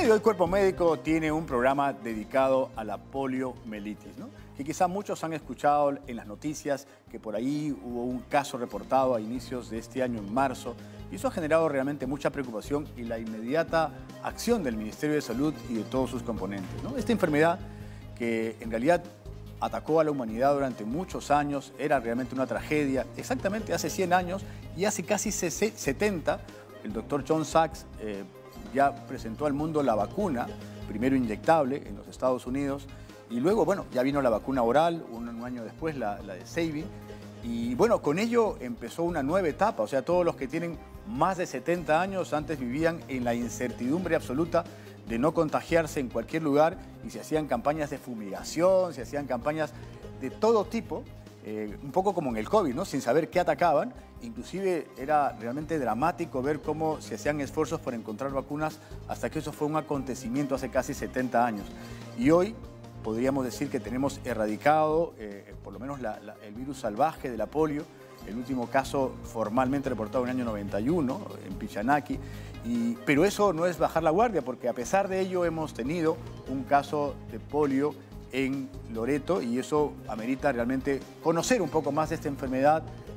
día de hoy Cuerpo Médico tiene un programa dedicado a la poliomielitis, ¿no? Que quizá muchos han escuchado en las noticias que por ahí hubo un caso reportado a inicios de este año, en marzo, y eso ha generado realmente mucha preocupación y la inmediata acción del Ministerio de Salud y de todos sus componentes, ¿no? Esta enfermedad que en realidad atacó a la humanidad durante muchos años, era realmente una tragedia. Exactamente hace 100 años y hace casi 70, el doctor John Sachs ya presentó al mundo la vacuna, primero inyectable en los Estados Unidos, y luego, bueno, ya vino la vacuna oral, un año después la de Sabin, y bueno, con ello empezó una nueva etapa. O sea, todos los que tienen más de 70 años antes vivían en la incertidumbre absoluta de no contagiarse en cualquier lugar, y se hacían campañas de fumigación, se hacían campañas de todo tipo, un poco como en el COVID, ¿no? Sin saber qué atacaban. Inclusive era realmente dramático ver cómo se hacían esfuerzos por encontrar vacunas, hasta que eso fue un acontecimiento hace casi 70 años. Y hoy podríamos decir que tenemos erradicado por lo menos el virus salvaje de la polio. El último caso formalmente reportado en el año 91 en Pichanaki. Pero eso no es bajar la guardia, porque a pesar de ello hemos tenido un caso de polio en Loreto, y eso amerita realmente conocer un poco más de esta enfermedad,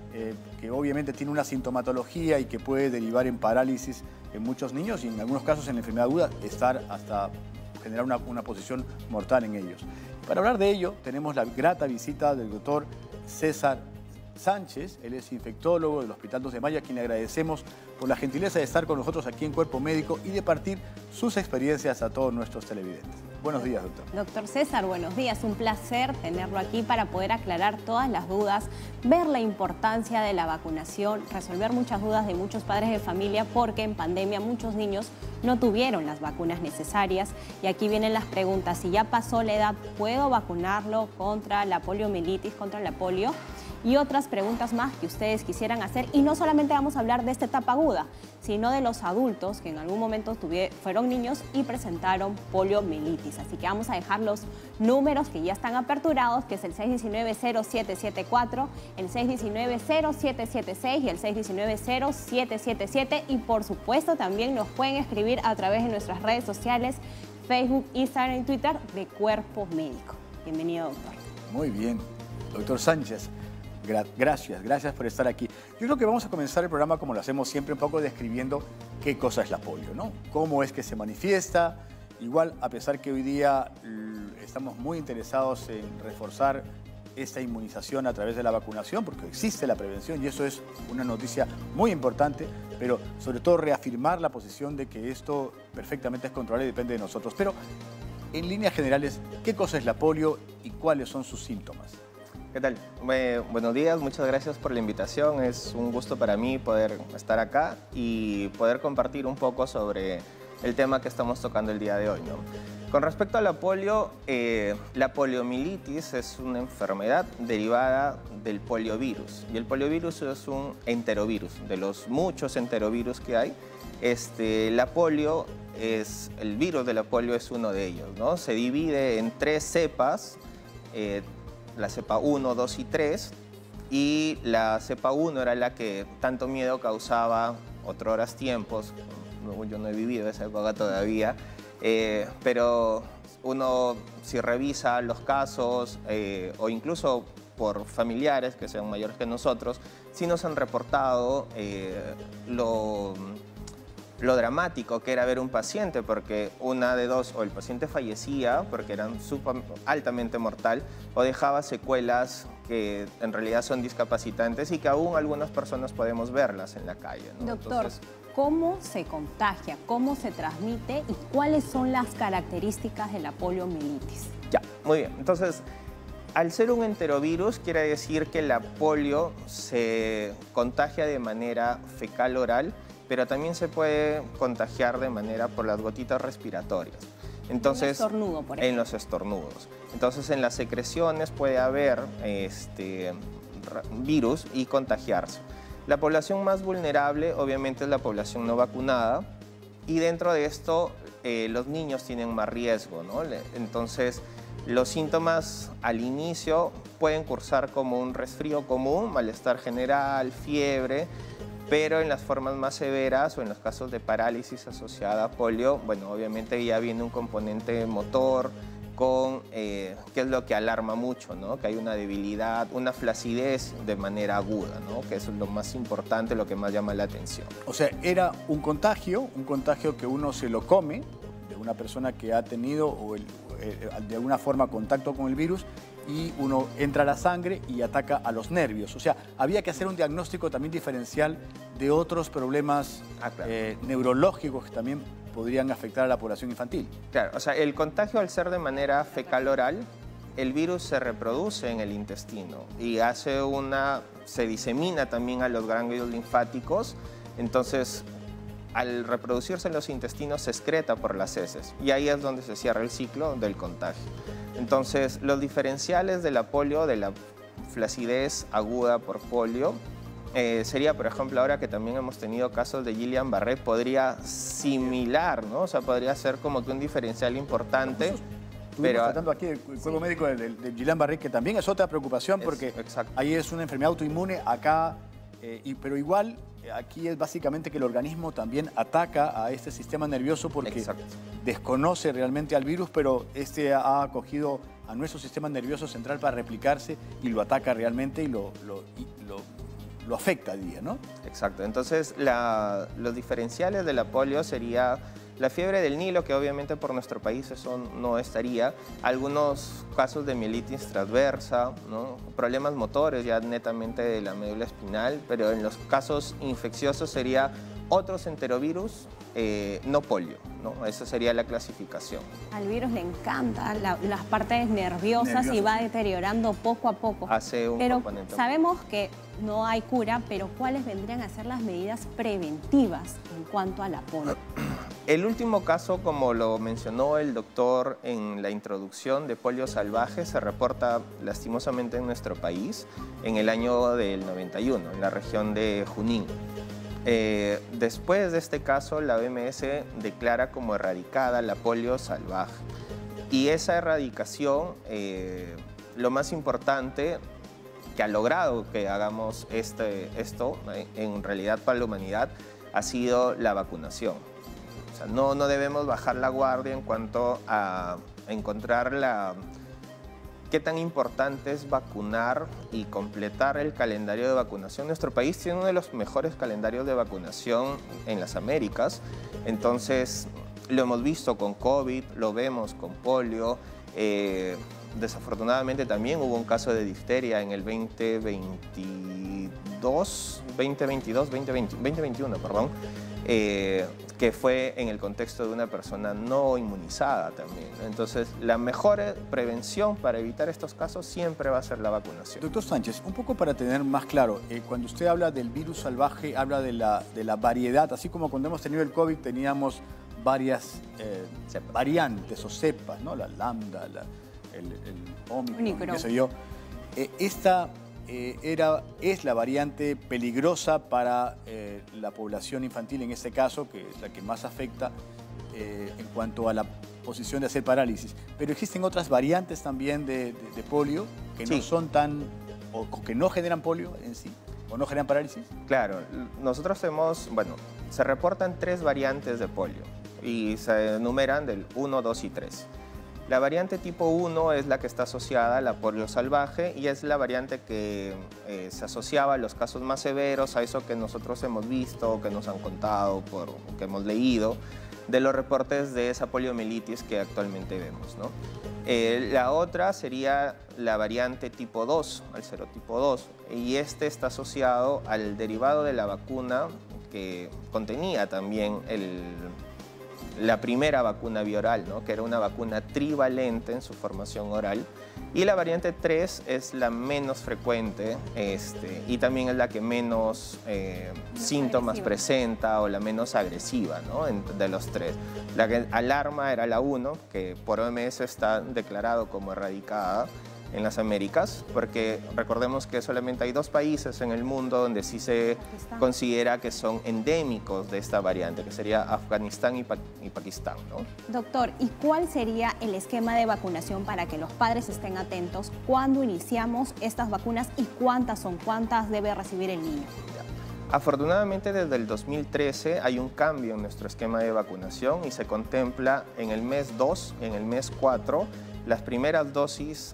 que obviamente tiene una sintomatología y que puede derivar en parálisis en muchos niños, y en algunos casos en la enfermedad aguda estar hasta generar una posición mortal en ellos. Para hablar de ello tenemos la grata visita del doctor César Sánchez. Él es infectólogo del Hospital 2 de Mayo, a quien le agradecemos por la gentileza de estar con nosotros aquí en Cuerpo Médico y de partir sus experiencias a todos nuestros televidentes. Buenos días, doctor. Doctor César, buenos días. Un placer tenerlo aquí para poder aclarar todas las dudas, ver la importancia de la vacunación, resolver muchas dudas de muchos padres de familia, porque en pandemia muchos niños no tuvieron las vacunas necesarias. Y aquí vienen las preguntas: si ya pasó la edad, ¿puedo vacunarlo contra la poliomielitis, contra la polio? Y otras preguntas más que ustedes quisieran hacer. Y no solamente vamos a hablar de esta etapa aguda, sino de los adultos que en algún momento fueron niños y presentaron poliomielitis. Así que vamos a dejar los números que ya están aperturados, que es el 619-0774, el 619-0776 y el 619-0777. Y por supuesto también nos pueden escribir a través de nuestras redes sociales, Facebook, Instagram y Twitter, de Cuerpo Médico. Bienvenido, doctor. Muy bien, doctor Sánchez. Gracias por estar aquí. Yo creo que vamos a comenzar el programa como lo hacemos siempre, un poco describiendo qué cosa es la polio, ¿no? Cómo es que se manifiesta. Igual, a pesar que hoy día estamos muy interesados en reforzar esta inmunización a través de la vacunación, porque existe la prevención y eso es una noticia muy importante, pero sobre todo reafirmar la posición de que esto perfectamente es controlable y depende de nosotros. Pero en líneas generales, ¿qué cosa es la polio y cuáles son sus síntomas? ¿Qué tal? Buenos días, muchas gracias por la invitación. Es un gusto para mí poder estar acá y poder compartir un poco sobre el tema que estamos tocando el día de hoy, ¿no? Con respecto a la polio, la poliomielitis es una enfermedad derivada del poliovirus. Y el poliovirus es un enterovirus. De los muchos enterovirus que hay, la polio el virus de la polio es uno de ellos, ¿no? Se divide en 3 cepas. La cepa 1, 2 y 3, y la cepa 1 era la que tanto miedo causaba otrora tiempos. Yo no he vivido esa época todavía, pero uno, si revisa los casos o incluso por familiares que sean mayores que nosotros, sí nos han reportado lo dramático que era ver un paciente, porque una de dos, o el paciente fallecía porque era altamente mortal, o dejaba secuelas que en realidad son discapacitantes y que aún algunas personas podemos verlas en la calle, ¿no? Doctor, Entonces, ¿cómo se contagia? ¿Cómo se transmite? ¿Y cuáles son las características de la poliomielitis? Ya, muy bien. Entonces, al ser un enterovirus, quiere decir que la polio se contagia de manera fecal-oral, pero también se puede contagiar de manera por las gotitas respiratorias. Entonces, un estornudo, por ejemplo. En los estornudos. Entonces, en las secreciones puede haber virus y contagiarse. La población más vulnerable, obviamente, es la población no vacunada, y dentro de esto, los niños tienen más riesgo, ¿no? Entonces, los síntomas al inicio pueden cursar como un resfrío común, malestar general, fiebre, pero en las formas más severas o en los casos de parálisis asociada a polio, bueno, obviamente ya viene un componente motor, que es lo que alarma mucho, ¿no? Que hay una debilidad, una flacidez de manera aguda, ¿no? Que eso es lo más importante, lo que más llama la atención. O sea, era un contagio que uno se lo come de una persona que ha tenido de alguna forma contacto con el virus y uno entra a la sangre y ataca a los nervios. O sea, había que hacer un diagnóstico también diferencial de otros problemas claro. neurológicos que también podrían afectar a la población infantil. Claro, o sea, el contagio al ser de manera fecal-oral, el virus se reproduce en el intestino y se disemina también a los ganglios linfáticos, entonces al reproducirse en los intestinos se excreta por las heces y ahí es donde se cierra el ciclo del contagio. Entonces, los diferenciales de la polio, de la flacidez aguda por polio, sería, por ejemplo, ahora que también hemos tenido casos de Guillain-Barré, podría similar, ¿no? O sea, podría ser como que un diferencial importante. Estuvimos tratando aquí el cuerpo médico de Guillain-Barré, que también es otra preocupación porque ahí es una enfermedad autoinmune, acá, pero igual aquí es básicamente que el organismo también ataca a este sistema nervioso porque desconoce realmente al virus, pero este ha acogido a nuestro sistema nervioso central para replicarse y lo ataca realmente y lo afecta a día, ¿no? Exacto. Entonces, los diferenciales de la polio sería la fiebre del Nilo, que obviamente por nuestro país eso no estaría. Algunos casos de mielitis transversa, ¿no? Problemas motores ya netamente de la médula espinal, pero en los casos infecciosos sería otros enterovirus, no polio, ¿no? Esa sería la clasificación. Al virus le encantan las partes nerviosas y va deteriorando poco a poco. Hace un componente. Sabemos que no hay cura, pero ¿cuáles vendrían a ser las medidas preventivas en cuanto a la polio? El último caso, como lo mencionó el doctor en la introducción de polio salvaje, se reporta lastimosamente en nuestro país en el año del 91, en la región de Junín. Después de este caso, la OMS declara como erradicada la polio salvaje. Y esa erradicación, lo más importante que ha logrado que hagamos esto, en realidad para la humanidad, ha sido la vacunación. O sea, no debemos bajar la guardia en cuanto a encontrar qué tan importante es vacunar y completar el calendario de vacunación. Nuestro país tiene uno de los mejores calendarios de vacunación en las Américas. Entonces, lo hemos visto con COVID, lo vemos con polio. Desafortunadamente también hubo un caso de difteria en el 2021, perdón. Que fue en el contexto de una persona no inmunizada también. Entonces, la mejor prevención para evitar estos casos siempre va a ser la vacunación. Doctor Sánchez, un poco para tener más claro, cuando usted habla del virus salvaje, habla de la variedad, así como cuando hemos tenido el COVID teníamos varias variantes o cepas, ¿no? La lambda, el Omicron, qué sé yo. Esta es la variante peligrosa para la población infantil en este caso, que es la que más afecta en cuanto a la posición de hacer parálisis. Pero existen otras variantes también de polio que no son o que no generan polio en sí, o no generan parálisis. Claro, nosotros se reportan 3 variantes de polio y se enumeran del 1, 2 y 3. La variante tipo 1 es la que está asociada a la polio salvaje y es la variante que se asociaba a los casos más severos, a eso que nosotros hemos visto, que nos han contado, que hemos leído, de los reportes de esa poliomielitis que actualmente vemos, ¿no? La otra sería la variante tipo 2, al serotipo 2, y este está asociado al derivado de la vacuna que contenía también la primera vacuna bioral, ¿no? Que era una vacuna trivalente en su formación oral. Y la variante 3 es la menos frecuente y también es la que menos síntomas presenta o la menos agresiva, ¿no? De los 3. La que alarma era la 1, que por OMS está declarado como erradicada en las Américas, porque recordemos que solamente hay 2 países en el mundo donde sí se considera que son endémicos de esta variante, que sería Afganistán y Pakistán, ¿no? Doctor, ¿y cuál sería el esquema de vacunación para que los padres estén atentos cuando iniciamos estas vacunas y cuántas debe recibir el niño? Afortunadamente, desde el 2013 hay un cambio en nuestro esquema de vacunación y se contempla en el mes 2, en el mes 4, las primeras dosis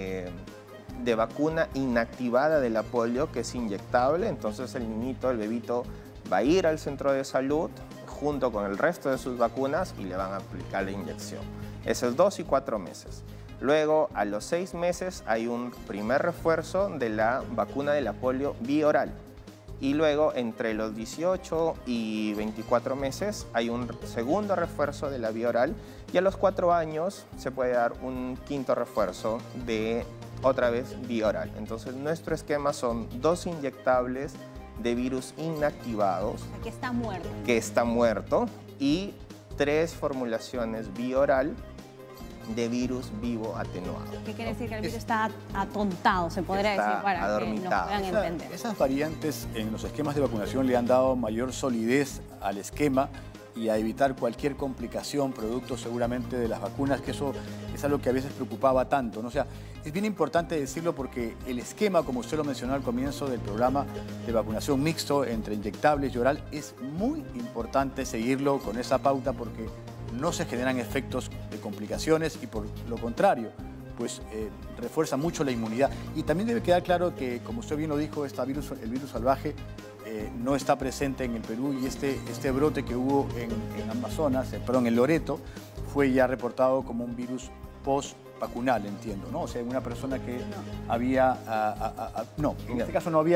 de vacuna inactivada de la polio, que es inyectable. Entonces el niñito, el bebito, va a ir al centro de salud junto con el resto de sus vacunas y le van a aplicar la inyección. Eso es 2 y 4 meses. Luego, a los 6 meses, hay un primer refuerzo de la vacuna de la polio bioral. Y luego, entre los 18 y 24 meses, hay un segundo refuerzo de la bioral. Y a los 4 años se puede dar un quinto refuerzo de, otra vez, bioral. Entonces, nuestro esquema son 2 inyectables de virus inactivados. Que está muerto. Que está muerto. Y 3 formulaciones bioral de virus vivo atenuado. ¿Qué quiere decir? Que el virus está atontado, se podría decir, para adormitado. que nos puedan entender. Esas variantes en los esquemas de vacunación le han dado mayor solidez al esquema y a evitar cualquier complicación producto seguramente de las vacunas, que eso es algo que a veces preocupaba tanto, ¿no? O sea, es bien importante decirlo porque el esquema, como usted lo mencionó al comienzo del programa de vacunación mixto entre inyectables y oral, es muy importante seguirlo con esa pauta porque no se generan efectos de complicaciones y por lo contrario, pues refuerza mucho la inmunidad. Y también debe quedar claro que, como usted bien lo dijo, el virus salvaje no está presente en el Perú y este brote que hubo en Amazonas, perdón, en Loreto, fue ya reportado como un virus post-vacunal, entiendo, ¿no? O sea, una persona que había... no, en este caso no había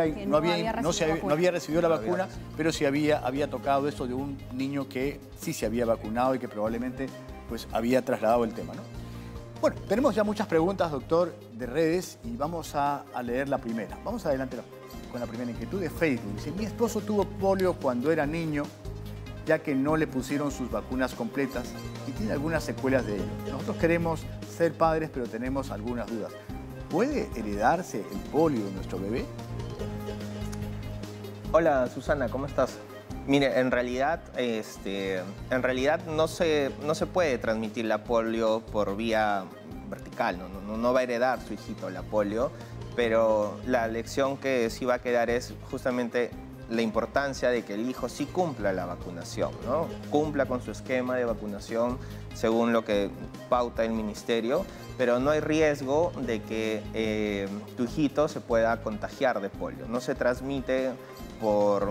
recibido la vacuna, pero sí había tocado esto de un niño que sí se había vacunado y que probablemente pues, había trasladado el tema, ¿no? Bueno, tenemos ya muchas preguntas, doctor, de redes y vamos a leer la primera. Vamos adelante con la primera inquietud de Facebook. Dice, mi esposo tuvo polio cuando era niño, ya que no le pusieron sus vacunas completas y tiene algunas secuelas de ello. Nosotros queremos ser padres, pero tenemos algunas dudas. ¿Puede heredarse el polio de nuestro bebé? Hola, Susana, ¿cómo estás? Mire, en realidad no se puede transmitir la polio por vía vertical, no va a heredar su hijito la polio, pero la lección que sí va a quedar es justamente la importancia de que el hijo sí cumpla la vacunación, ¿no? Cumpla con su esquema de vacunación según lo que pauta el ministerio, pero no hay riesgo de que tu hijito se pueda contagiar de polio. No se transmite por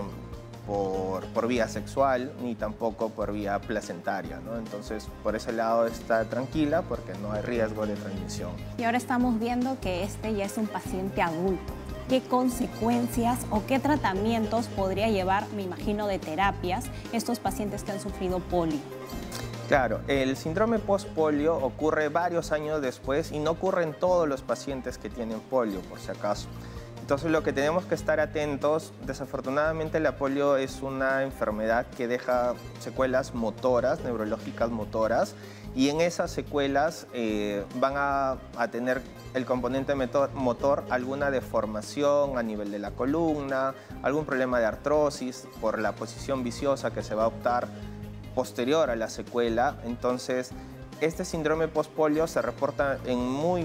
vía sexual ni tampoco por vía placentaria, ¿no? Entonces, por ese lado está tranquila porque no hay riesgo de transmisión. Y ahora estamos viendo que este ya es un paciente adulto. ¿Qué consecuencias o qué tratamientos podría llevar, me imagino, de terapias estos pacientes que han sufrido polio? Claro, el síndrome post-polio ocurre varios años después y no ocurre en todos los pacientes que tienen polio, por si acaso. Entonces, lo que tenemos que estar atentos, desafortunadamente la polio es una enfermedad que deja secuelas motoras, neurológicas motoras, y en esas secuelas van a tener el componente motor alguna deformación a nivel de la columna, algún problema de artrosis por la posición viciosa que se va a optar posterior a la secuela. Entonces, este síndrome post-polio se reporta en muy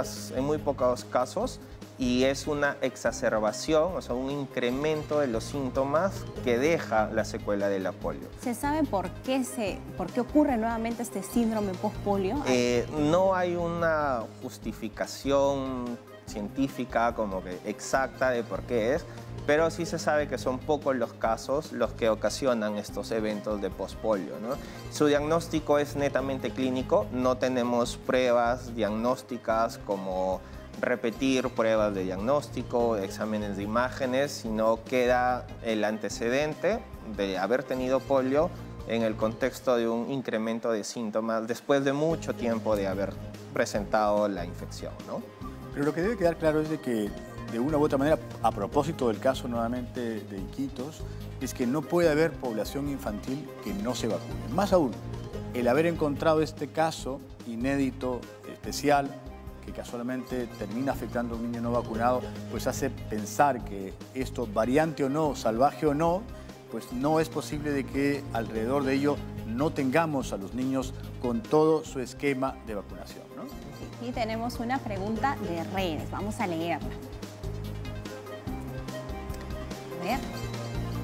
pocos casos y es una exacerbación, o sea, un incremento de los síntomas que deja la secuela de la polio. ¿Se sabe por qué ocurre nuevamente este síndrome post-polio? No hay una justificación científica como que exacta de por qué es, pero sí se sabe que son pocos los casos los que ocasionan estos eventos de post-polio, ¿no? Su diagnóstico es netamente clínico, no tenemos pruebas diagnósticas como repetir pruebas de diagnóstico, exámenes de imágenes, sino queda el antecedente de haber tenido polio en el contexto de un incremento de síntomas después de mucho tiempo de haber presentado la infección, ¿no? Pero lo que debe quedar claro es de que, de una u otra manera, a propósito del caso nuevamente de Iquitos, es que no puede haber población infantil que no se vacune. Más aún, el haber encontrado este caso inédito, especial, que casualmente termina afectando a un niño no vacunado, pues hace pensar que esto, variante o no, salvaje o no, pues no es posible de que alrededor de ello no tengamos a los niños con todo su esquema de vacunación, ¿no? Sí, y tenemos una pregunta de redes, vamos a leerla. A ver.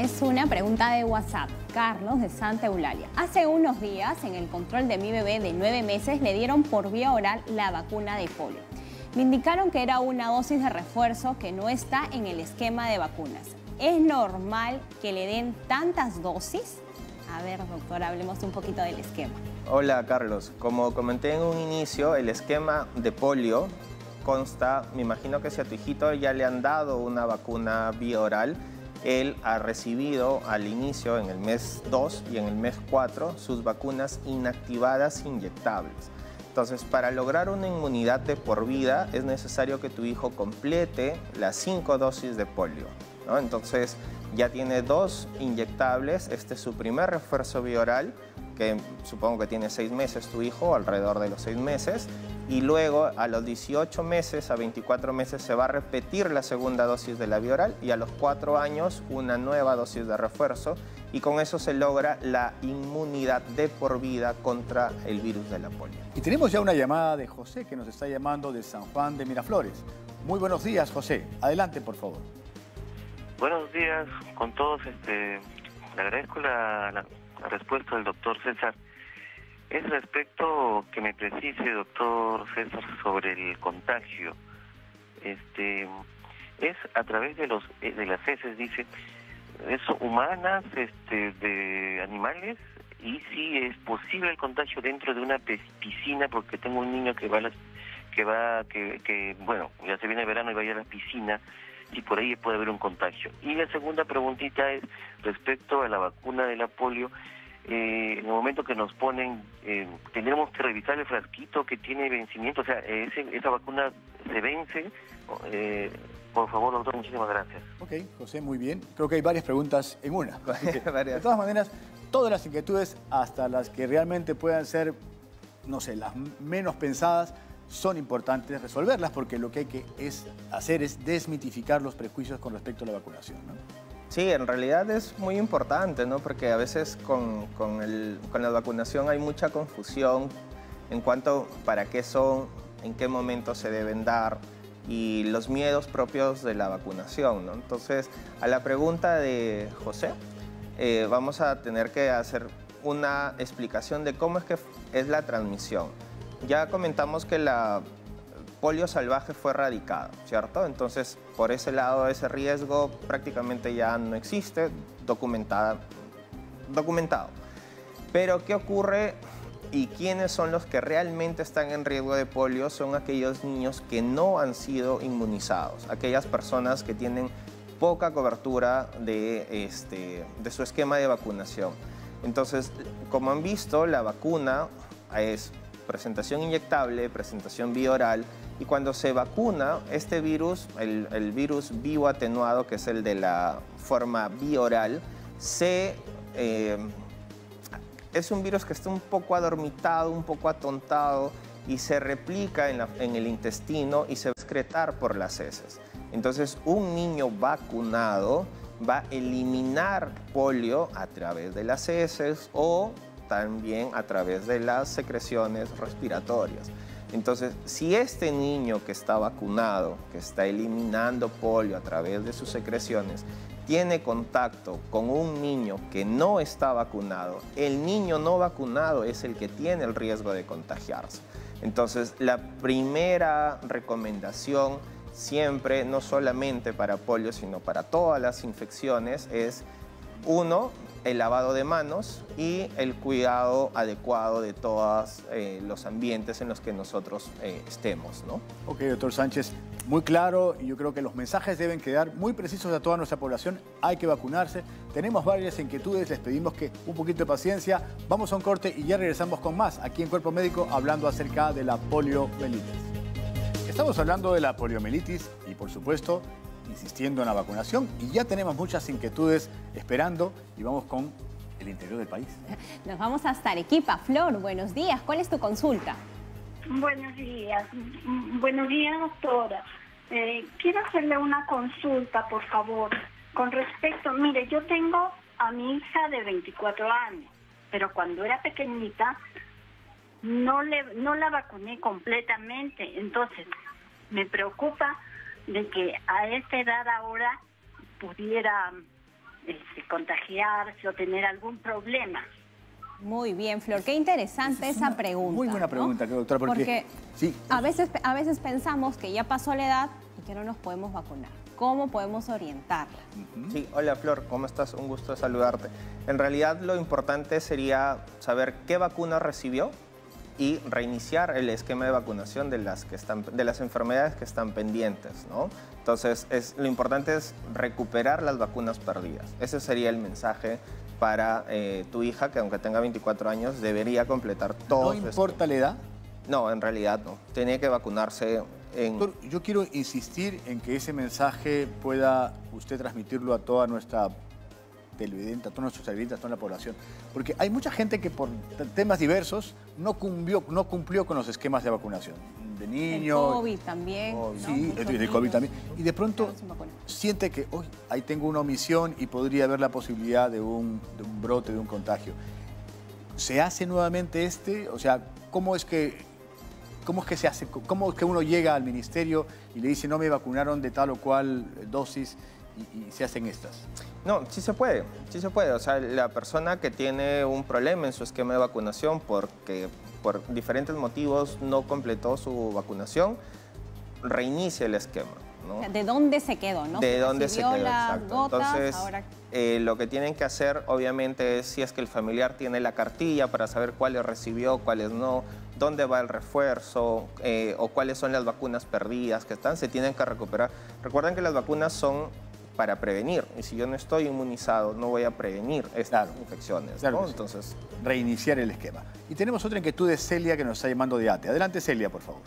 Es una pregunta de WhatsApp. Carlos, de Santa Eulalia. Hace unos días, en el control de mi bebé de 9 meses, le dieron por vía oral la vacuna de polio. Me indicaron que era una dosis de refuerzo que no está en el esquema de vacunas. ¿Es normal que le den tantas dosis? A ver, doctor, hablemos un poquito del esquema. Hola, Carlos. Como comenté en un inicio, el esquema de polio consta, me imagino que si a tu hijito ya le han dado una vacuna vía oral, él ha recibido al inicio, en el mes 2 y en el mes 4, sus vacunas inactivadas inyectables. Entonces, para lograr una inmunidad de por vida, es necesario que tu hijo complete las 5 dosis de polio, ¿no? Entonces, ya tiene 2 inyectables, este es su primer refuerzo vía oral, que supongo que tiene 6 meses tu hijo, alrededor de los 6 meses, y luego a los 18 meses, a 24 meses, se va a repetir la segunda dosis de la vía oral y a los 4 años una nueva dosis de refuerzo, y con eso se logra la inmunidad de por vida contra el virus de la polio. Y tenemos ya una llamada de José, que nos está llamando de San Juan de Miraflores. Muy buenos días, José. Adelante, por favor. Buenos días con todos. Le agradezco la respuesta del doctor César. Es respecto que me precise, doctor César, sobre el contagio. Es a través de las heces, dice, es humanas, de animales, y si es posible el contagio dentro de una piscina, porque tengo un niño que bueno, ya se viene el verano y va a ir a la piscina, y por ahí puede haber un contagio. Y la segunda preguntita es respecto a la vacuna de la polio. En el momento que nos ponen, tendremos que revisar el frasquito que tiene vencimiento, o sea, esa vacuna se vence. Por favor, doctor, muchísimas gracias. Ok, José, muy bien. Creo que hay varias preguntas en una. Varias. De todas maneras, todas las inquietudes, hasta las que realmente puedan ser, no sé, las menos pensadas, son importantes resolverlas, porque lo que hay que hacer es desmitificar los prejuicios con respecto a la vacunación, ¿no? Sí, en realidad es muy importante, ¿no? Porque a veces con la vacunación hay mucha confusión en cuanto para qué son, en qué momento se deben dar y los miedos propios de la vacunación, ¿no? Entonces, a la pregunta de José, vamos a tener que hacer una explicación de cómo es que es la transmisión. Ya comentamos que la polio salvaje fue erradicado, ¿cierto? Entonces, por ese lado, ese riesgo prácticamente ya no existe, documentado. Pero, ¿qué ocurre y quiénes son los que realmente están en riesgo de polio? Son aquellos niños que no han sido inmunizados, aquellas personas que tienen poca cobertura de su esquema de vacunación. Entonces, como han visto, la vacuna es presentación inyectable, presentación vía oral, y cuando se vacuna, este virus, el virus vivo atenuado, que es el de la forma vía oral, es un virus que está un poco adormitado, un poco atontado, y se replica en el intestino y se va a excretar por las heces. Entonces, un niño vacunado va a eliminar polio a través de las heces o también a través de las secreciones respiratorias. Entonces, si este niño que está vacunado, que está eliminando polio a través de sus secreciones, tiene contacto con un niño que no está vacunado, el niño no vacunado es el que tiene el riesgo de contagiarse. Entonces, la primera recomendación siempre, no solamente para polio, sino para todas las infecciones, es 1, el lavado de manos y el cuidado adecuado de todos los ambientes en los que nosotros estemos, ¿no? Ok, doctor Sánchez, muy claro, y yo creo que los mensajes deben quedar muy precisos a toda nuestra población. Hay que vacunarse. Tenemos varias inquietudes, les pedimos que un poquito de paciencia. Vamos a un corte y ya regresamos con más aquí en Cuerpo Médico, hablando acerca de la poliomielitis. Estamos hablando de la poliomielitis y, por supuesto, insistiendo en la vacunación, y ya tenemos muchas inquietudes esperando, y vamos con el interior del país. Nos vamos hasta Arequipa. Flor, buenos días. ¿Cuál es tu consulta? Buenos días, doctora. Quiero hacerle una consulta, por favor, con respecto, mire, yo tengo a mi hija de 24 años, pero cuando era pequeñita no la vacuné completamente, entonces me preocupa de que a esta edad ahora pudiera contagiarse o tener algún problema. Muy bien, Flor, qué interesante esa pregunta. Muy buena pregunta, ¿no? doctora, porque sí, a veces pensamos que ya pasó la edad y que no nos podemos vacunar. ¿Cómo podemos orientarla? Sí, hola Flor, ¿cómo estás? Un gusto saludarte. En realidad lo importante sería saber qué vacuna recibió y reiniciar el esquema de vacunación de las enfermedades que están pendientes, ¿no? Entonces, lo importante es recuperar las vacunas perdidas. Ese sería el mensaje para tu hija, que aunque tenga 24 años, debería completar todo. ¿No importa la edad? No, en realidad no. Tiene que vacunarse en... Doctor, yo quiero insistir en que ese mensaje pueda usted transmitirlo a toda nuestra televidente, a todos nuestros televidentes, a toda la población. Porque hay mucha gente que por temas diversos no cumplió con los esquemas de vacunación. De niño. El COVID también. ¿no? Sí, Muchos el COVID también. Y de pronto sin vacuna. siente que hoy ahí tengo una omisión y podría haber la posibilidad de un brote, de un contagio. ¿Se hace nuevamente O sea, ¿cómo es que se hace? ¿Cómo es que uno llega al ministerio y le dice no me vacunaron de tal o cual dosis y se hacen estas? No, sí se puede, sí se puede. O sea, la persona que tiene un problema en su esquema de vacunación porque por diferentes motivos no completó su vacunación, reinicia el esquema, ¿no? O sea, ¿de dónde se quedó, no? De dónde se quedó, las exacto. gotas, Entonces, ahora... lo que tienen que hacer, obviamente, es si es que el familiar tiene la cartilla para saber cuáles recibió, cuáles no, dónde va el refuerzo o cuáles son las vacunas perdidas que están, se tienen que recuperar. Recuerden que las vacunas son para prevenir, y si yo no estoy inmunizado, no voy a prevenir estas infecciones, claro, ¿no? sí. Entonces, reiniciar el esquema. Y tenemos otra inquietud de Celia que nos está llamando de ATE. Adelante, Celia, por favor.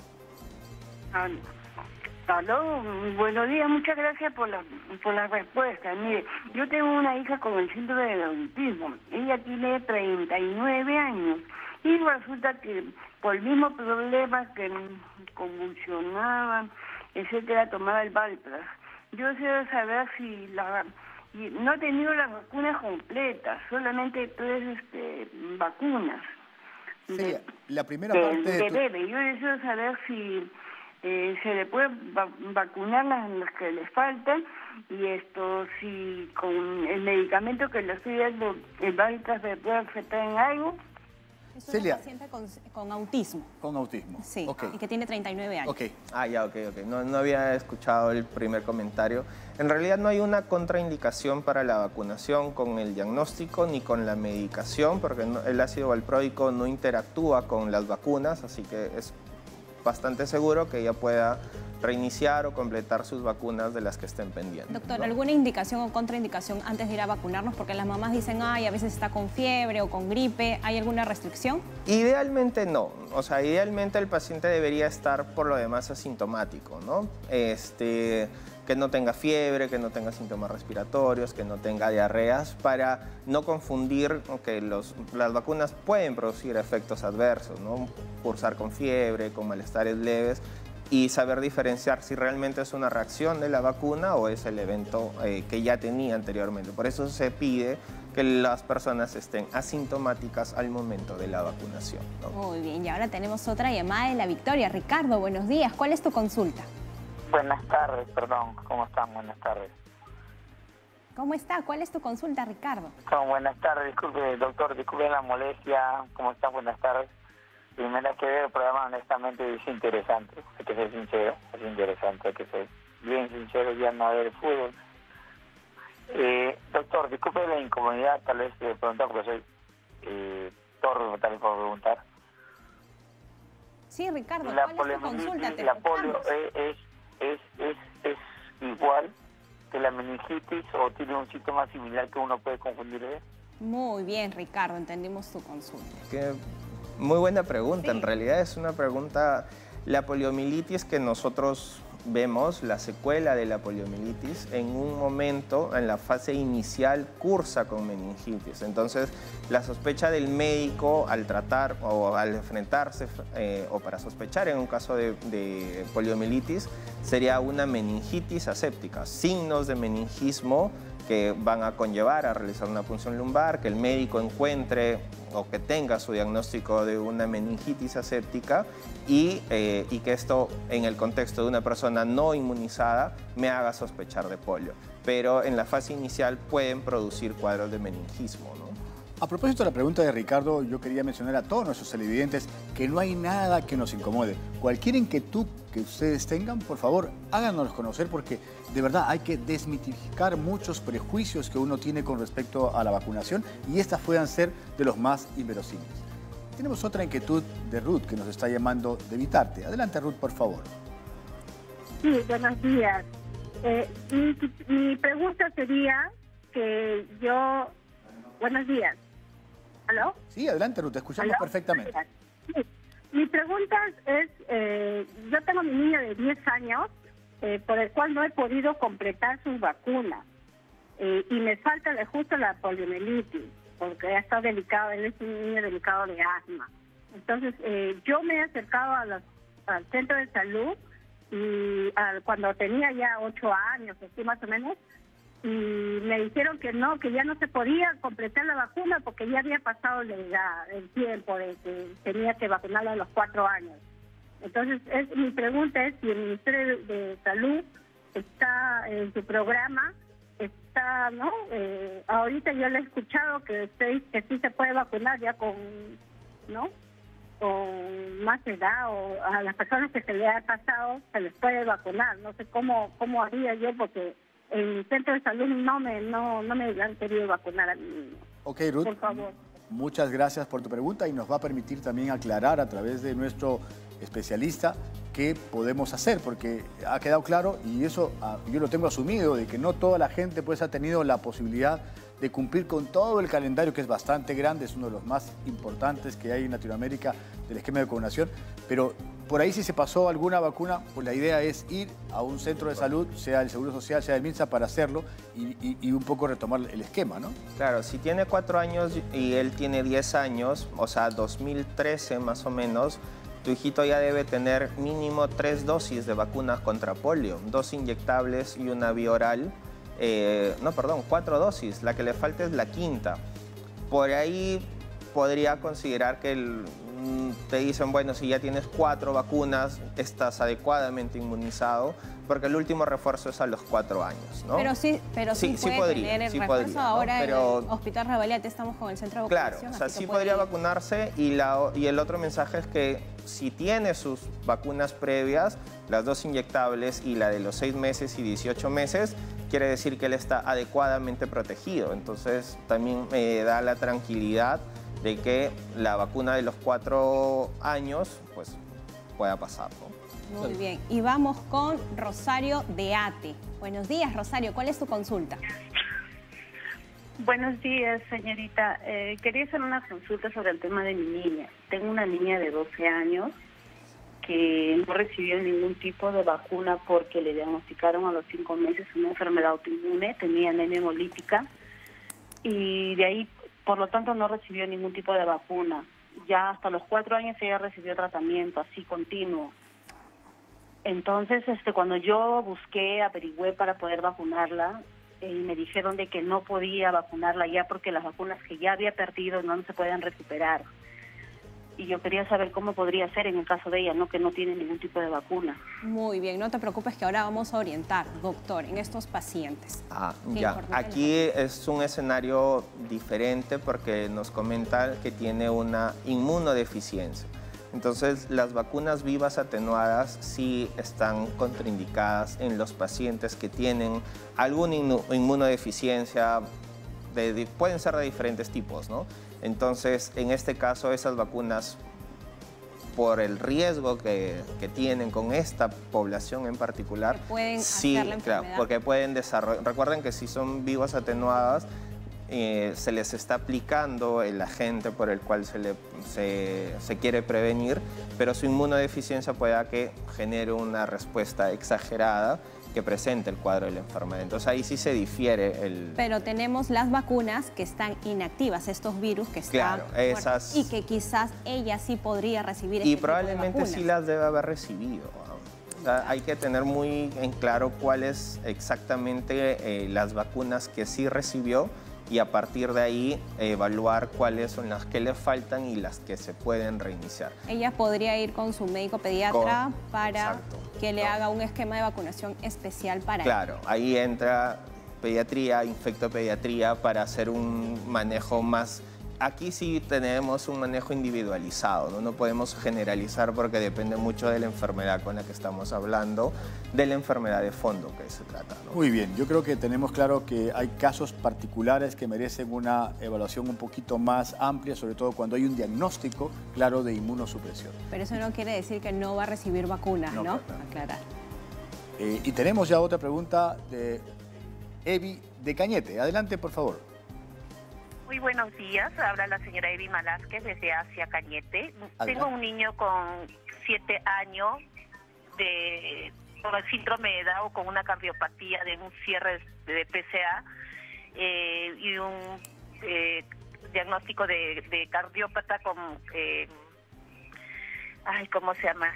Aló, buenos días, muchas gracias por la respuesta. Mire, yo tengo una hija con el síndrome del autismo. Ella tiene 39 años y resulta que por el mismo problema que convulsionaba, etcétera, tomaba el Valpras. Yo quiero saber si no he tenido las vacunas completas, solamente 3 vacunas. Celia, la primera parte de bebé. Yo deseo saber si se le puede vacunar las que le faltan y si con el medicamento que le estoy dando, el Valtras me puede afectar en algo. Es Celia. una paciente con autismo. Con autismo. Sí, Okay. y que tiene 39 años. Ok. ok. No había escuchado el primer comentario. En realidad no hay una contraindicación para la vacunación con el diagnóstico ni con la medicación, porque el ácido valproico no interactúa con las vacunas, así que es bastante seguro que ella pueda reiniciar o completar sus vacunas de las que estén pendientes. Doctor, ¿no? ¿alguna indicación o contraindicación antes de ir a vacunarnos? Porque las mamás dicen, ay, a veces está con fiebre o con gripe. ¿Hay alguna restricción? Idealmente no. O sea, idealmente el paciente debería estar por lo demás asintomático, ¿no? Que no tenga fiebre, que no tenga síntomas respiratorios, que no tenga diarreas, para no confundir que las vacunas pueden producir efectos adversos, ¿no? Cursar con fiebre, con malestares leves, y saber diferenciar si realmente es una reacción de la vacuna o es el evento que ya tenía anteriormente. Por eso se pide que las personas estén asintomáticas al momento de la vacunación, ¿no? Muy bien, y ahora tenemos otra llamada de La Victoria. Ricardo, buenos días. ¿Cuál es tu consulta? Buenas tardes, perdón. ¿Cómo están? Buenas tardes. ¿Cómo está? ¿Cuál es tu consulta, Ricardo? Buenas tardes. Disculpe, doctor, disculpe la molestia. ¿Cómo están? Buenas tardes. Primera vez que veo el programa, honestamente, es interesante. Hay que ser sincero, es interesante. Hay que ser bien sincero y no ver fútbol. Doctor, disculpe la incomodidad, tal vez de preguntar, porque soy torpe, tal vez por preguntar. Sí, Ricardo, La ¿cuál es tu consulta? la polio es igual que la meningitis o tiene un síntoma similar que uno puede confundir? Muy bien, Ricardo, entendimos tu consulta. Muy buena pregunta. Sí. En realidad es una pregunta. La poliomielitis que nosotros vemos, la secuela de la poliomielitis, en un momento, en la fase inicial, cursa con meningitis. Entonces, la sospecha del médico al tratar o al enfrentarse o para sospechar en un caso de poliomielitis sería una meningitis aséptica, signos de meningismo que van a conllevar a realizar una punción lumbar, que el médico encuentre o que tenga su diagnóstico de una meningitis aséptica y que esto, en el contexto de una persona no inmunizada, me haga sospechar de polio. Pero en la fase inicial pueden producir cuadros de meningismo, ¿no? A propósito de la pregunta de Ricardo, yo quería mencionar a todos nuestros televidentes que no hay nada que nos incomode. Cualquier inquietud que ustedes tengan, por favor, háganos conocer, porque de verdad hay que desmitificar muchos prejuicios que uno tiene con respecto a la vacunación y estas puedan ser de los más inverosímiles. Tenemos otra inquietud de Ruth que nos está llamando de Vitarte. Adelante, Ruth, por favor. Sí, buenos días. Mi pregunta sería que yo... Buenos días. ¿Aló? Sí, adelante, Ruth, te escuchamos perfectamente. Sí. Mi pregunta es, yo tengo mi niño de 10 años, por el cual no he podido completar sus vacunas, y me falta justo la poliomielitis, porque ha estado delicado, él es un niño delicado de asma. Entonces, yo me he acercado al centro de salud, y cuando tenía ya 8 años, así más o menos, y me dijeron que no, que ya no se podía completar la vacuna porque ya había pasado el tiempo de que tenía que vacunarla a los 4 años. Entonces, mi pregunta es si el Ministerio de Salud está en su programa, está, ¿no? Ahorita yo le he escuchado que usted dice que sí se puede vacunar ya con, ¿no?, con más edad, o a las personas que se les ha pasado se les puede vacunar. No sé cómo haría yo, porque en el centro de salud no me han querido vacunar a mi niño. Ok, Ruth, por favor. Muchas gracias por tu pregunta y nos va a permitir también aclarar a través de nuestro especialista qué podemos hacer, porque ha quedado claro, y eso yo lo tengo asumido, de que no toda la gente pues ha tenido la posibilidad de cumplir con todo el calendario, que es bastante grande, es uno de los más importantes que hay en Latinoamérica del esquema de vacunación, pero por ahí si se pasó alguna vacuna, pues la idea es ir a un centro de salud, sea el Seguro Social, sea el MINSA, para hacerlo y un poco retomar el esquema, ¿no? Claro, si tiene 4 años y él tiene 10 años, o sea, 2013 más o menos, tu hijito ya debe tener mínimo 3 dosis de vacunas contra polio, 2 inyectables y una vía oral. 4 dosis, la que le falta es la 5ª. Por ahí podría considerar que te dicen, bueno, si ya tienes 4 vacunas, estás adecuadamente inmunizado, porque el último refuerzo es a los 4 años, ¿no? Pero sí puede podría, tener el sí refuerzo. podría, ¿no? Ahora Pero, en el Hospital Revalete estamos con el centro de vacunación. Claro, o sea, sí podría vacunarse, y el otro mensaje es que si tiene sus vacunas previas, las 2 inyectables y la de los 6 meses y 18 meses, quiere decir que él está adecuadamente protegido. Entonces también me da la tranquilidad de que la vacuna de los 4 años pues pueda pasar, ¿no? Muy bien. Y vamos con Rosario de Ate. Buenos días, Rosario. ¿Cuál es tu consulta? Buenos días, señorita. Quería hacer una consulta sobre el tema de mi niña. Tengo una niña de 12 años que no recibió ningún tipo de vacuna porque le diagnosticaron a los 5 meses una enfermedad autoinmune, tenía anemia hemolítica, y de ahí, por lo tanto, no recibió ningún tipo de vacuna. Ya hasta los 4 años ella recibió tratamiento así continuo. Entonces, cuando yo busqué, averigüé para poder vacunarla, me dijeron de que no podía vacunarla ya porque las vacunas que ya había perdido no se pueden recuperar. Y yo quería saber cómo podría ser en el caso de ella, ¿no?, que no tiene ningún tipo de vacuna. Muy bien, no te preocupes que ahora vamos a orientar, doctor, en estos pacientes. Ya, aquí es un escenario diferente porque nos comentan que tiene una inmunodeficiencia. Entonces, las vacunas vivas atenuadas sí están contraindicadas en los pacientes que tienen alguna inmunodeficiencia, pueden ser de diferentes tipos, ¿no? Entonces, en este caso, esas vacunas, por el riesgo que tienen con esta población en particular, sí, claro, porque pueden desarrollar. Recuerden que si son vivas atenuadas, se les está aplicando el agente por el cual se quiere prevenir, pero su inmunodeficiencia pueda que genere una respuesta exagerada que presente el cuadro de la enfermedad. Entonces ahí sí se difiere el... Pero tenemos las vacunas que están inactivas, estos virus que están esas... y que quizás ella sí podría recibir y probablemente sí las debe haber recibido. O sea, hay que tener muy en claro cuáles exactamente las vacunas que sí recibió y a partir de ahí evaluar cuáles son las que le faltan y las que se pueden reiniciar. Ella podría ir con su médico pediatra para Exacto. que le haga un esquema de vacunación especial para Claro, ahí entra pediatría, infectopediatría para hacer un manejo más... Aquí sí tenemos un manejo individualizado, ¿no? No podemos generalizar porque depende mucho de la enfermedad con la que estamos hablando, de la enfermedad de fondo que se trata, ¿no? Muy bien, yo creo que tenemos claro que hay casos particulares que merecen una evaluación un poquito más amplia, sobre todo cuando hay un diagnóstico claro de inmunosupresión. Pero eso no quiere decir que no va a recibir vacunas, ¿no? Claro. Aclarar. Y tenemos ya otra pregunta de Evi de Cañete. Adelante, por favor. Muy buenos días, habla la señora Evi Malásquez desde Asia Cañete. Adelante. Tengo un niño con 7 años con el síndrome de Down, con una cardiopatía de un cierre de PCA y un diagnóstico de cardiópata con... ¿cómo se llama?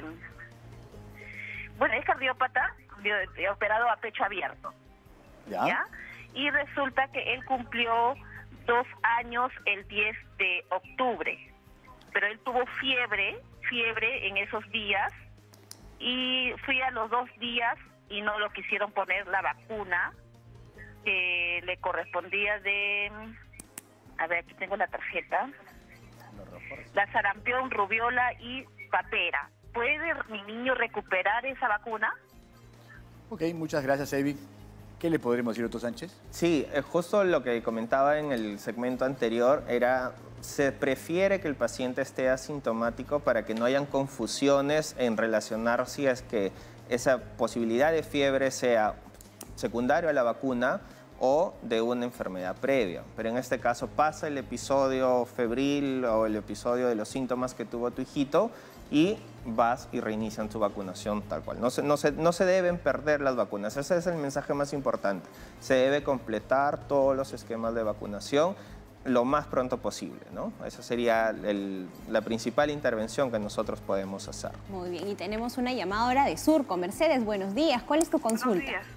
Bueno, es cardiópata, operado a pecho abierto. ¿Ya? Y resulta que él cumplió 2 años el 10 de octubre, pero él tuvo fiebre en esos días y fui a los 2 días y no lo quisieron poner la vacuna que le correspondía de... A ver, aquí tengo la tarjeta. La sarampión, rubiola y papera. ¿Puede mi niño recuperar esa vacuna? Ok, muchas gracias, Evi. ¿Qué le podremos decir, doctor Sánchez? Sí, justo lo que comentaba en el segmento anterior era, se prefiere que el paciente esté asintomático para que no hayan confusiones en relacionar si es que esa posibilidad de fiebre sea secundario a la vacuna o de una enfermedad previa. Pero en este caso pasa el episodio febril o el episodio de los síntomas que tuvo tu hijito y vas y reinician tu vacunación tal cual. No se deben perder las vacunas, ese es el mensaje más importante. Se debe completar todos los esquemas de vacunación lo más pronto posible, ¿no? Esa sería la principal intervención que nosotros podemos hacer. Muy bien, y tenemos una llamada ahora de Surco. Mercedes, buenos días. ¿Cuál es tu consulta? Buenos días.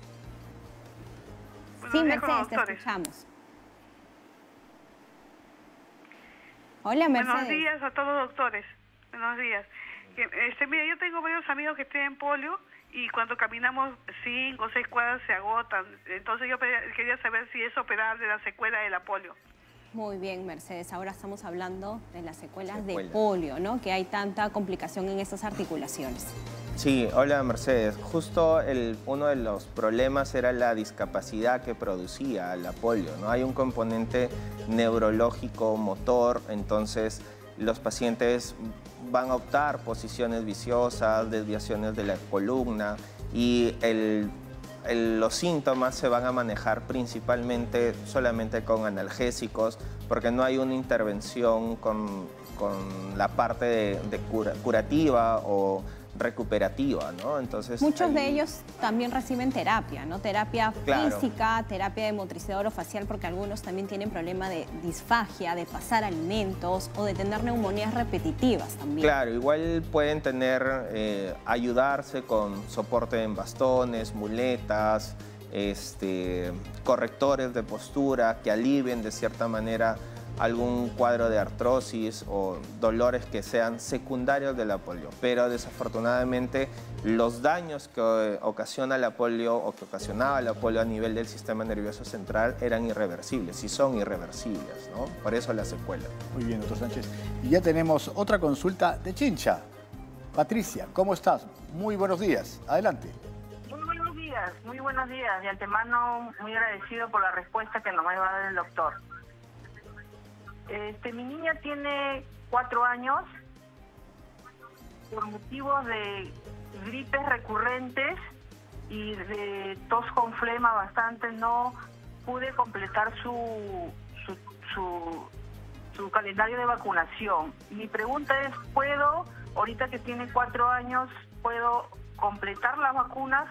Sí, Mercedes, te escuchamos. Hola, Mercedes. Buenos días a todos, doctores. Buenos días. Mira, yo tengo varios amigos que tienen polio y cuando caminamos 5 o 6 cuadras se agotan. Entonces yo quería saber si es operar de la secuela de la polio. Muy bien, Mercedes. Ahora estamos hablando de las secuelas de polio, ¿no? Que hay tanta complicación en estas articulaciones. Sí, hola Mercedes. Justo uno de los problemas era la discapacidad que producía la polio, ¿no? Hay un componente neurológico, motor, entonces los pacientes van a optar posiciones viciosas, desviaciones de la columna y los síntomas se van a manejar principalmente solamente con analgésicos porque no hay una intervención con la parte de curativa o recuperativa, ¿no? Entonces, muchos de ellos también reciben terapia, ¿no? Terapia Claro. física, terapia de motricidad orofacial, porque algunos también tienen problema de disfagia, de pasar alimentos o de tener neumonías repetitivas también. Claro, igual pueden tener, ayudarse con soporte en bastones, muletas, correctores de postura que alivien de cierta manera algún cuadro de artrosis o dolores que sean secundarios de la polio. Pero desafortunadamente los daños que ocasiona la polio o que ocasionaba la polio a nivel del sistema nervioso central eran irreversibles y son irreversibles, ¿no? Por eso la secuela. Muy bien, doctor Sánchez. Y ya tenemos otra consulta de Chincha. Patricia, ¿cómo estás? Muy buenos días. Adelante. Muy buenos días. De antemano, muy agradecido por la respuesta que nos va a dar el doctor. Mi niña tiene 4 años. Por motivos de gripes recurrentes y de tos con flema bastante, no pude completar su calendario de vacunación. Mi pregunta es, ahorita que tiene 4 años, ¿puedo completar las vacunas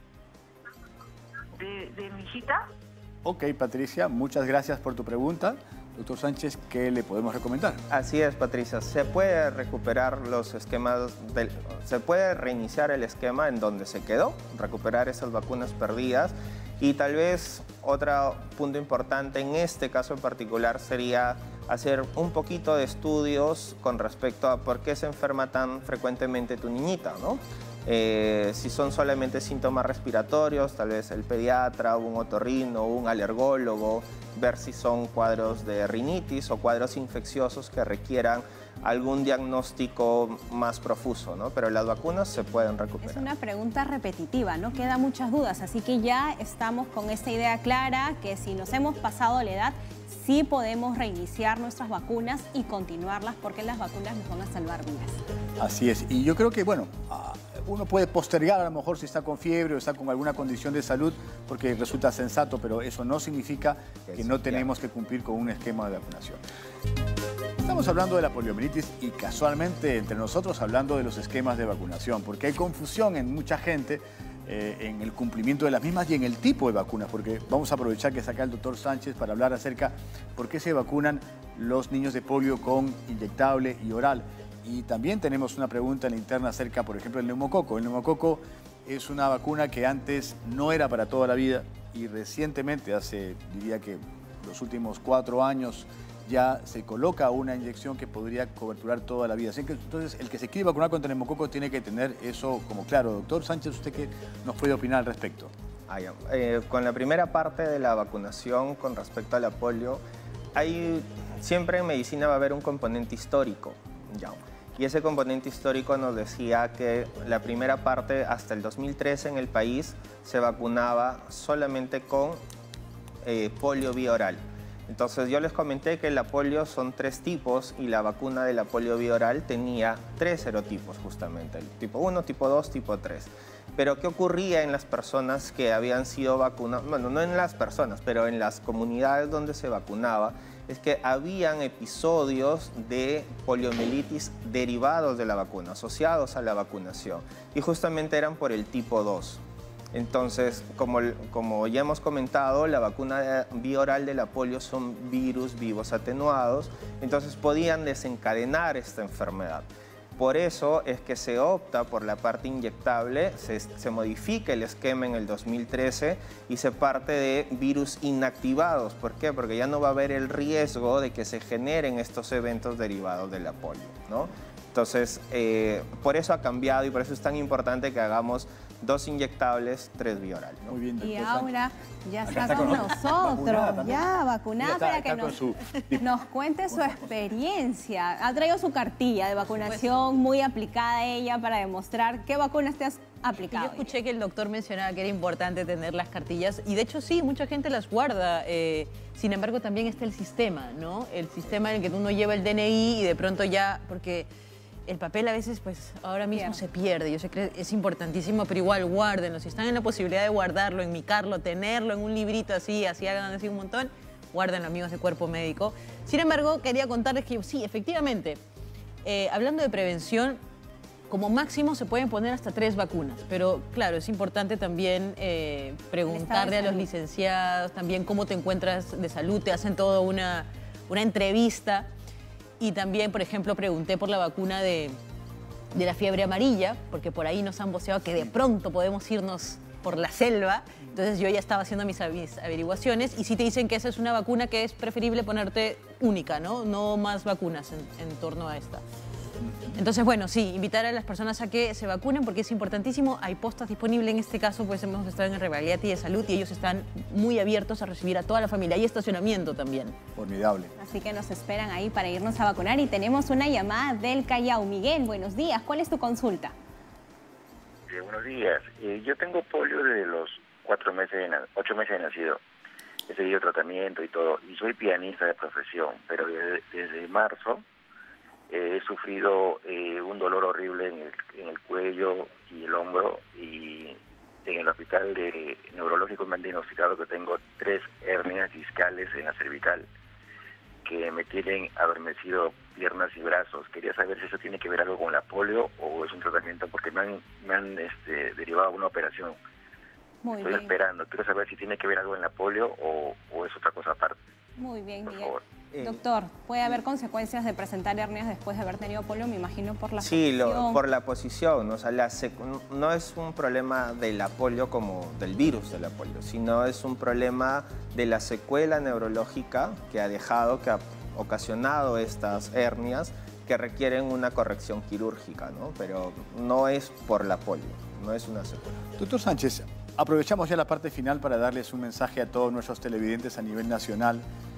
de mi hijita? Ok, Patricia, muchas gracias por tu pregunta. Doctor Sánchez, ¿qué le podemos recomendar? Así es, Patricia. Se puede recuperar los esquemas, se puede reiniciar el esquema en donde se quedó, recuperar esas vacunas perdidas Y tal vez otro punto importante en este caso en particular sería hacer un poquito de estudios con respecto a por qué se enferma tan frecuentemente tu niñita, ¿no? Si son solamente síntomas respiratorios, tal vez el pediatra, un otorrino, un alergólogo, ver si son cuadros de rinitis o cuadros infecciosos que requieran algún diagnóstico más profuso, ¿no? Pero las vacunas se pueden recuperar. Es una pregunta repetitiva, ¿no? Queda muchas dudas, así que ya estamos con esta idea clara que si nos hemos pasado la edad, sí podemos reiniciar nuestras vacunas y continuarlas porque las vacunas nos van a salvar vidas. Así es, y yo creo que, bueno, uno puede postergar a lo mejor si está con fiebre o está con alguna condición de salud porque resulta sensato, pero eso no significa que no tenemos que cumplir con un esquema de vacunación. Estamos hablando de la poliomielitis y casualmente entre nosotros hablando de los esquemas de vacunación, porque hay confusión en mucha gente en el cumplimiento de las mismas y en el tipo de vacunas, porque vamos a aprovechar que está acá el doctor Sánchez para hablar acerca de por qué se vacunan los niños de polio con inyectable y oral. Y también tenemos una pregunta en la interna acerca, por ejemplo, del neumococo. El neumococo es una vacuna que antes no era para toda la vida y recientemente, diría que los últimos 4 años, ya se coloca una inyección que podría coberturar toda la vida. Así que, entonces, el que se quiere vacunar contra el neumococo tiene que tener eso como claro. Doctor Sánchez, ¿usted qué nos puede opinar al respecto? Con la primera parte de la vacunación con respecto a la polio, siempre en medicina va a haber un componente histórico. Y ese componente histórico nos decía que la primera parte, hasta el 2013 en el país, se vacunaba solamente con polio vía oral. Entonces yo les comenté que la polio son 3 tipos y la vacuna de la polio vía oral tenía 3 serotipos justamente, el tipo 1, tipo 2, tipo 3. Pero ¿qué ocurría en las personas que habían sido vacunadas? Bueno, no en las personas, pero en las comunidades donde se vacunaba, es que habían episodios de poliomielitis derivados de la vacuna, asociados a la vacunación, y justamente eran por el tipo 2. Entonces, como ya hemos comentado, la vacuna vía oral de la polio son virus vivos atenuados, entonces podían desencadenar esta enfermedad. Por eso es que se opta por la parte inyectable, se modifica el esquema en el 2013 y se parte de virus inactivados. ¿Por qué? Porque ya no va a haber el riesgo de que se generen estos eventos derivados de la polio, ¿no? Entonces, por eso ha cambiado y por eso es tan importante que hagamos 2 inyectables, 3 vía oral, ¿no? Muy bien, doctor y ahora ya está con nosotros, vacunada para que nos cuente su experiencia. Ha traído su cartilla de vacunación muy aplicada a ella para demostrar qué vacunas te has aplicado. Yo escuché que el doctor mencionaba que era importante tener las cartillas y de hecho sí, mucha gente las guarda. Sin embargo, también está el sistema, ¿no? El sistema en el que uno lleva el DNI y de pronto ya, porque el papel a veces, pues, ahora mismo se pierde. Yo sé que es importantísimo, pero igual guárdenlo. Si están en la posibilidad de guardarlo, enmicarlo, tenerlo en un librito así hagan así un montón, guárdenlo, amigos de Cuerpo Médico. Sin embargo, quería contarles que sí, efectivamente, hablando de prevención, como máximo se pueden poner hasta 3 vacunas, pero claro, es importante también preguntarle a los licenciados también cómo te encuentras de salud, te hacen toda una entrevista. Y también, por ejemplo, pregunté por la vacuna de la fiebre amarilla, porque por ahí nos han voceado que de pronto podemos irnos por la selva. Entonces yo ya estaba haciendo mis averiguaciones y sí te dicen que esa es una vacuna que es preferible ponerte única, ¿no? No más vacunas en torno a esta. Entonces, bueno, sí, invitar a las personas a que se vacunen porque es importantísimo. Hay postas disponibles, en este caso, pues hemos estado en el Rebagliati de Salud y ellos están muy abiertos a recibir a toda la familia. Hay estacionamiento también. Formidable. Así que nos esperan ahí para irnos a vacunar y tenemos una llamada del Callao. Miguel, buenos días. ¿Cuál es tu consulta? Buenos días. Yo tengo polio desde los 8 meses de nacido. He seguido tratamiento y todo. Y soy pianista de profesión, pero desde marzo he sufrido un dolor horrible en el cuello y el hombro, y en el hospital neurológico me han diagnosticado que tengo 3 hernias discales en la cervical que me tienen adormecido piernas y brazos. Quería saber si eso tiene que ver algo con la polio o es un tratamiento, porque me han derivado a una operación Estoy esperando. Quiero saber si tiene que ver algo en la polio o es otra cosa aparte. Muy bien, por Miguel. favor. Doctor, ¿puede haber consecuencias de presentar hernias después de haber tenido polio? Me imagino por la Sí, posición. por la posición. O sea, no es un problema de la polio como del virus de la polio, sino es un problema de la secuela neurológica que ha ocasionado estas hernias que requieren una corrección quirúrgica, ¿no? Pero no es por la polio, no es una secuela. Doctor Sánchez, aprovechamos ya la parte final para darles un mensaje a todos nuestros televidentes a nivel nacional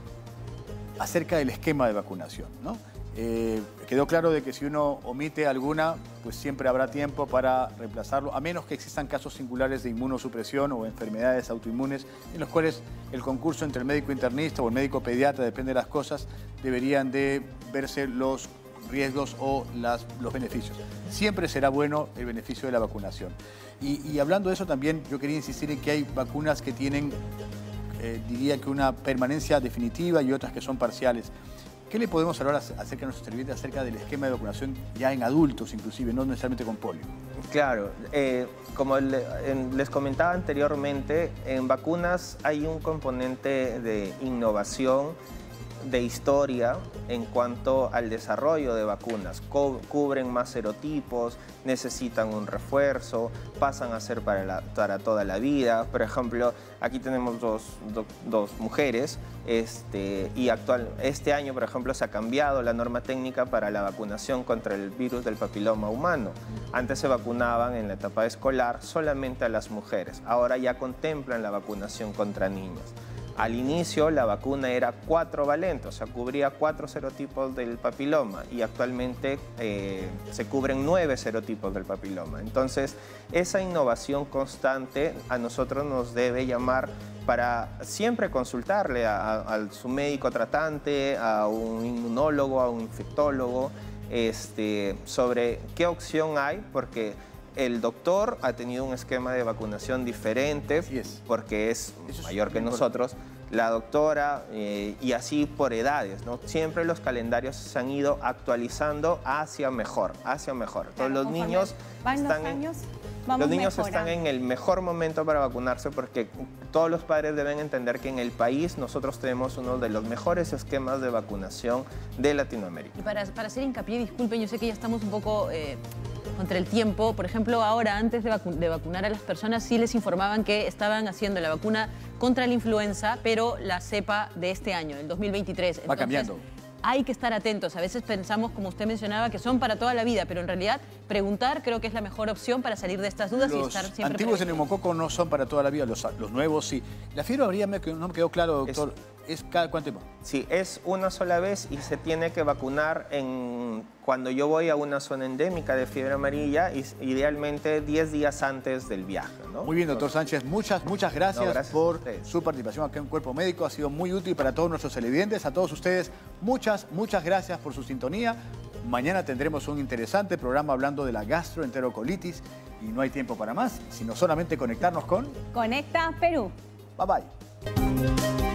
acerca del esquema de vacunación, ¿no? Quedó claro de que si uno omite alguna, pues siempre habrá tiempo para reemplazarlo, a menos que existan casos singulares de inmunosupresión o enfermedades autoinmunes en los cuales el concurso entre el médico internista o el médico pediatra, depende de las cosas, deberían de verse los riesgos o los beneficios. Siempre será bueno el beneficio de la vacunación. Y hablando de eso también, yo quería insistir en que hay vacunas que tienen, diría que una permanencia definitiva y otras que son parciales. ¿Qué le podemos hablar acerca de nuestros televidentes, acerca del esquema de vacunación ya en adultos inclusive, no necesariamente con polio? Claro, como les comentaba anteriormente, en vacunas hay un componente de innovación, de historia en cuanto al desarrollo de vacunas. Cubren más serotipos, necesitan un refuerzo, pasan a ser para toda la vida. Por ejemplo, aquí tenemos dos mujeres y este año, por ejemplo, se ha cambiado la norma técnica para la vacunación contra el virus del papiloma humano. Antes se vacunaban en la etapa escolar solamente a las mujeres. Ahora ya contemplan la vacunación contra niños. Al inicio la vacuna era 4 valente, o sea, cubría 4 serotipos del papiloma y actualmente se cubren 9 serotipos del papiloma. Entonces, esa innovación constante a nosotros nos debe llamar para siempre consultarle a su médico tratante, a un inmunólogo, a un infectólogo, sobre qué opción hay, porque el doctor ha tenido un esquema de vacunación diferente porque es mayor que nosotros, la doctora, y así por edades, ¿no? Siempre los calendarios se han ido actualizando hacia mejor. Todos los niños están en el mejor momento para vacunarse porque todos los padres deben entender que en el país nosotros tenemos uno de los mejores esquemas de vacunación de Latinoamérica. Y para hacer hincapié, disculpen, yo sé que ya estamos un poco contra el tiempo. Por ejemplo, ahora, antes de vacunar a las personas, sí les informaban que estaban haciendo la vacuna contra la influenza, pero la cepa de este año, el 2023. Va cambiando. Hay que estar atentos. A veces pensamos, como usted mencionaba, que son para toda la vida, pero en realidad preguntar creo que es la mejor opción para salir de estas dudas y estar siempre... Los antiguos de neumococo no son para toda la vida, los nuevos sí. La fiebre amarilla no me quedó claro, doctor. ¿Es cada cuánto tiempo? Sí, es una sola vez y se tiene que vacunar cuando yo voy a una zona endémica de fiebre amarilla, idealmente 10 días antes del viaje, ¿no? Muy bien, doctor Sánchez. Muchas gracias por su participación aquí en Cuerpo Médico. Ha sido muy útil para todos nuestros televidentes. A todos ustedes, muchas gracias por su sintonía. Mañana tendremos un interesante programa hablando de la gastroenterocolitis y no hay tiempo para más, sino solamente conectarnos con... Conecta Perú. Bye bye.